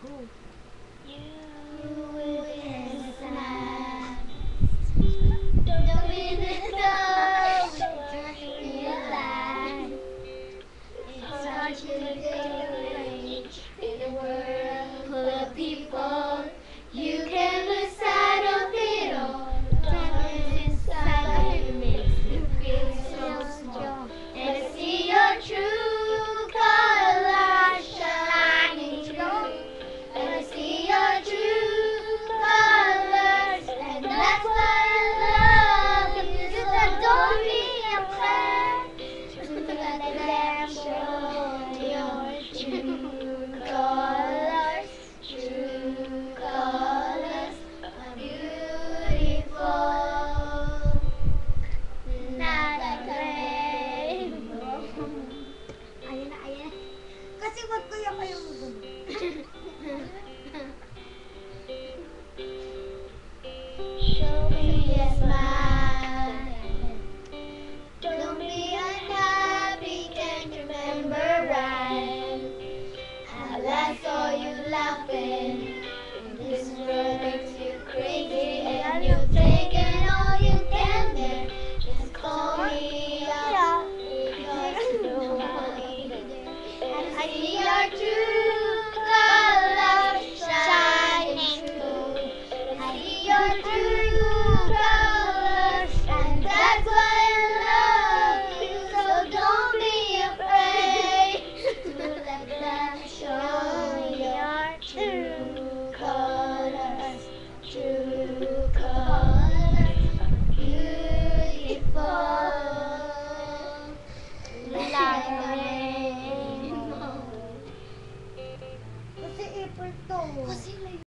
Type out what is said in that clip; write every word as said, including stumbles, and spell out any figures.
You will smile. Don't be the dog. Realize it's hard to live in a world full of people. You can lose sight of it all. Darkness inside you makes you feel so strong. And I see your true colors shining through. And I see your true colors, and that's why I love you. So don't be afraid to let them show your true colors. True colors are beautiful, not like rainbow. Ayun na, ayun. Kasi wag ko yung kayo mo dun. Show me a smile. Don't be unhappy, can't remember right. At last saw you laughing. This world makes you crazy, and you've taken all you can bear. Just call me up, because nobody there. And I see your true colors shining through. I see your true colors, and that's why I love you. So don't be afraid to let them show your true colors. True colors are beautiful, like a rainbow. Kasi April to. Kasi